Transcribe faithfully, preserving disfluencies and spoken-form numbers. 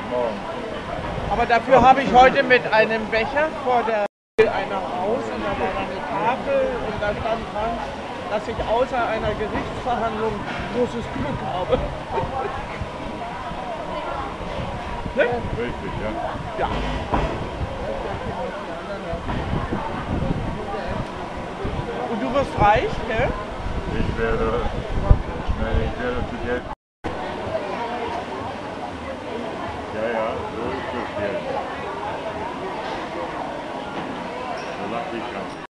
morgen. Aber dafür habe ich heute mit einem Becher vor der einer Haus und da war eine Tafel und da stand dran, dass ich außer einer Gerichtsverhandlung großes Glück habe. Ne? Richtig, ja. Ja. Und du wirst reich, ne? Ich werde, ich werde zu Geld. Ja, ja, so ist das Geld. So lacht ich kann.